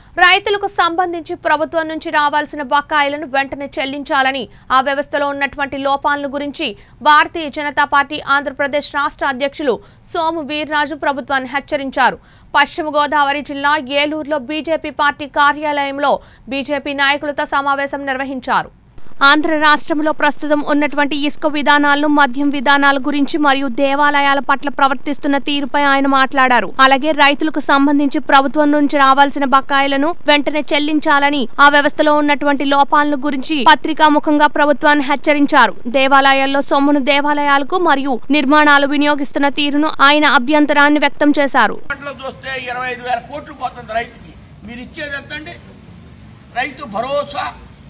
రైతులకు సంబంధించి ప్రభుత్వం నుంచి రావాల్సిన బకాయిలను వెంటనే చెల్లించాలని ఆ వ్యవస్థలో ఉన్నటువంటి లోపాలను గురించి భారతీయ జనతా పార్టీ ఆంధ్రప్రదేశ్ రాష్ట్ర అధ్యక్షులు సోము వీర్రాజు ప్రభుత్వాన్ని హెచ్చరించారు. పశ్చిమ గోదావరి జిల్లా ఏలూరులో బీజేపీ పార్టీ కార్యాలయంలో బీజేపీ నాయకులతో సమావేశం నిర్వహించారు. ఆంధ్ర రాష్ట్రంలో ప్రస్తుతం ఉన్నటువంటి ఇసుక విధానాలను, మద్యం విధానాల గురించి మరియు దేవాలయాల పట్ల ప్రవర్తిస్తున్న తీరుపై ఆయన మాట్లాడారు. అలాగే రైతులకు సంబంధించి ప్రభుత్వం నుంచి రావాల్సిన బకాయిలను వెంటనే చెల్లించాలని, ఆ వ్యవస్థలో ఉన్నటువంటి లోపాలను గురించి పత్రికాముఖంగా ప్రభుత్వాన్ని హెచ్చరించారు. దేవాలయాల్లో సొమ్మును దేవాలయాలకు మరియు నిర్మాణాలు వినియోగిస్తున్న తీరును ఆయన అభ్యంతరాన్ని వ్యక్తం చేశారు. రైతు భరోసా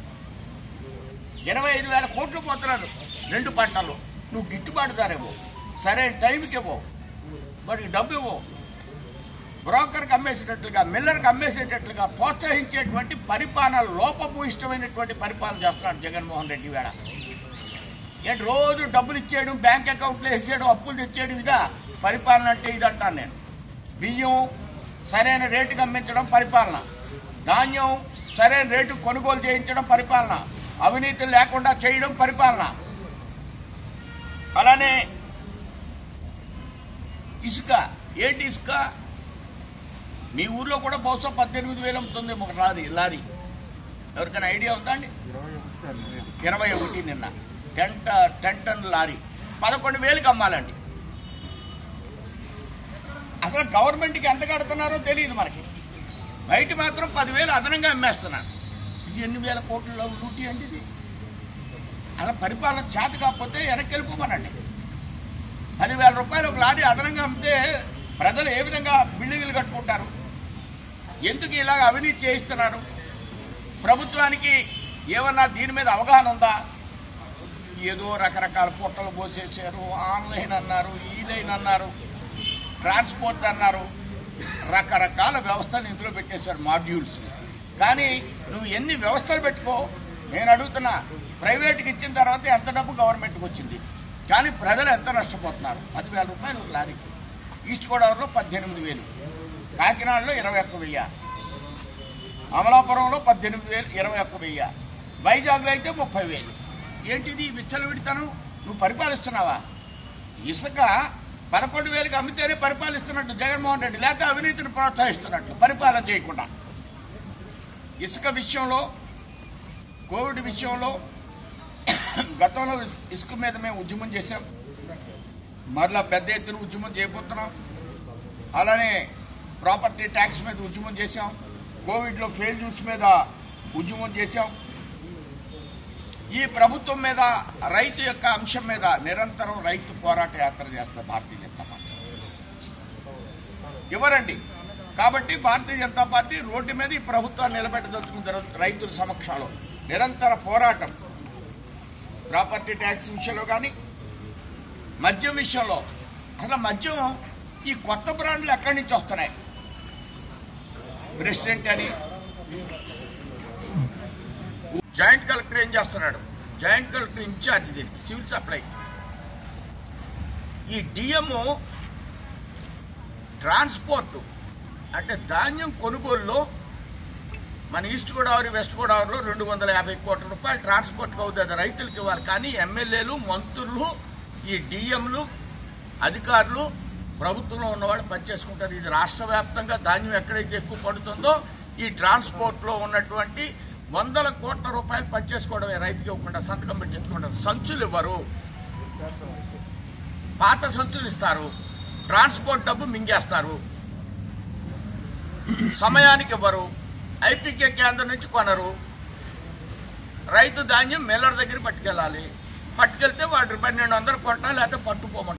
25,000 కోట్లు పోతున్నారు 2 పంటలు. నువ్వు గిట్టుబాటు ధరేమో, సరైన టైంకి ఇవ్వో, వాటికి డబ్బు ఇవ్వో, బ్రోకర్కి అమ్మేసేటట్లుగా, మిల్లర్కి అమ్మేసేటట్లుగా ప్రోత్సహించేటువంటి పరిపాలన, లోపభూయిష్టమైనటువంటి పరిపాలన చేస్తున్నాడు జగన్మోహన్ రెడ్డి. వేళ ఏంటి రోజు డబ్బులు ఇచ్చేయడం, బ్యాంక్ అకౌంట్లో వేసేయడం, అప్పులు తెచ్చేయడం, ఇదా పరిపాలన అంటే? ఇదంటాను నేను. బియ్యం సరైన రేటుకి అమ్మించడం పరిపాలన, ధాన్యం సరైన రేటు కొనుగోలు చేయించడం పరిపాలన, అవినీతి లేకుండా చేయడం పరిపాలన. అలానే ఇసుక, ఏంటి ఇసుక? మీ ఊర్లో కూడా బహుశా 18,000 అమ్ముతుంది ఒక లారీ. ఎవరికైనా ఐడియా ఉందా అండి? 21 నిన్న 10 టన్ లారీ 11,000కి అమ్మాలండి. అసలు గవర్నమెంట్కి ఎంత కడుతున్నారో తెలియదు మనకి. బయట మాత్రం 10,000 అదనంగా అమ్మేస్తున్నారు. ఇది ఎన్ని వేల కోట్ల లూటీ అండి ఇది. అలా పరిపాలన చేత కాకపోతే వెనక్కి వెళ్ళిపోమనండి. 10,000 రూపాయలు ఒక లారీ అదనంగా అమ్మితే ప్రజలు ఏ విధంగా బిల్డింగ్లు కట్టుకుంటారు? ఎందుకు ఇలాగ అవినీతి చేయిస్తున్నారు? ప్రభుత్వానికి ఏమన్నా దీని మీద అవగాహన ఉందా? ఏదో రకరకాల పొట్టలు పోసేసారు, ఆన్లైన్ అన్నారు, ఈలైన్ అన్నారు, ట్రాన్స్పోర్ట్ అన్నారు, రకరకాల వ్యవస్థలు ఇందులో పెట్టేశారు, మాడ్యూల్స్. కానీ నువ్వు ఎన్ని వ్యవస్థలు పెట్టుకో, నేను అడుగుతున్నా, ప్రైవేట్కి ఇచ్చిన తర్వాత ఎంత డబ్బు గవర్నమెంట్కి వచ్చింది, కానీ ప్రజలు ఎంత నష్టపోతున్నారు? 10,000 రూపాయలు ఒక లారీకి. ఈస్ట్ గోదావరిలో 18,000, కాకినాడలో 21,000, అమలాపురంలో 18,000, 21,000, వైజాగ్లో అయితే 30,000. ఏంటిది విచ్చలవిడితనం? నువ్వు పరిపాలిస్తున్నావా? ఇసుక 11,000కి అమ్మితేనే పరిపాలిస్తున్నట్టు జగన్మోహన్ రెడ్డి, లేక అవినీతిని ప్రోత్సహిస్తున్నట్లు పరిపాలన చేయకుండా. ఇసుక విషయంలో, కోవిడ్ విషయంలో గతంలో ఇసుక మీద మేము ఉద్యమం చేశాం, మరలా పెద్ద ఎత్తున ఉద్యమం చేయబోతున్నాం. అలానే ప్రాపర్టీ ట్యాక్స్ మీద ఉద్యమం చేశాం, కోవిడ్లో ఫెయిల్ న్యూస్ మీద ఉద్యమం చేశాం. ఈ ప్రభుత్వం మీద, రైతు యొక్క అంశం మీద నిరంతరం రైతు పోరాట యాత్ర చేస్తారు భారతీయ జనతా పార్టీ. ఎవరండి? కాబట్టి భారతీయ జనతా పార్టీ రోడ్డు మీద ఈ ప్రభుత్వాన్ని నిలబెట్టదలుచుకున్న రైతుల సమక్షంలో నిరంతర పోరాటం. ప్రాపర్టీ ట్యాక్స్ విషయంలో కానీ, మద్యం విషయంలో. అసలు మద్యం ఈ కొత్త బ్రాండ్లు ఎక్కడి నుంచి వస్తున్నాయి? ప్రెసిడెంట్ అని జాయింట్ కలెక్టర్ ఏం చేస్తున్నాడు? జాయింట్ కలెక్టర్ ఇన్ఛార్జ్ దీనికి, సివిల్ సప్లై. ఈ డిఎంఓ ట్రాన్స్పోర్ట్ అంటే ధాన్యం కొనుగోలులో మన ఈస్ట్ గోదావరి, వెస్ట్ గోదావరిలో 250 కోట్ల రూపాయలు ట్రాన్స్పోర్ట్కి అవుతుంది, అది రైతులకు ఇవ్వాలి. కానీ ఎమ్మెల్యేలు, మంత్రులు, ఈ డిఎంలు, అధికారులు, ప్రభుత్వంలో ఉన్నవాళ్ళు పనిచేసుకుంటారు. ఇది రాష్ట్ర వ్యాప్తంగా ధాన్యం ఎక్కడైతే ఎక్కువ పడుతుందో ఈ ట్రాన్స్పోర్ట్లో ఉన్నటువంటి 100 కోట్ల రూపాయలు పనిచేసుకోవడమే, రైతుకి ఇవ్వకుండా సంతకం పెట్టించుకుంటారు. సంచులు ఇవ్వరు, పాత సంచులు ఇస్తారు, ట్రాన్స్పోర్ట్ డబ్బు మింగేస్తారు, సమయానికి ఇవ్వరు, ఐపీకే కేంద్రం నుంచి కొనరు. రైతు ధాన్యం మిల్లర్ దగ్గర పట్టుకెళ్ళాలి, పట్టుకెళ్తే వాడు 1200 కొట్టాలి, లేకపోతే పట్టుకోమంటారు.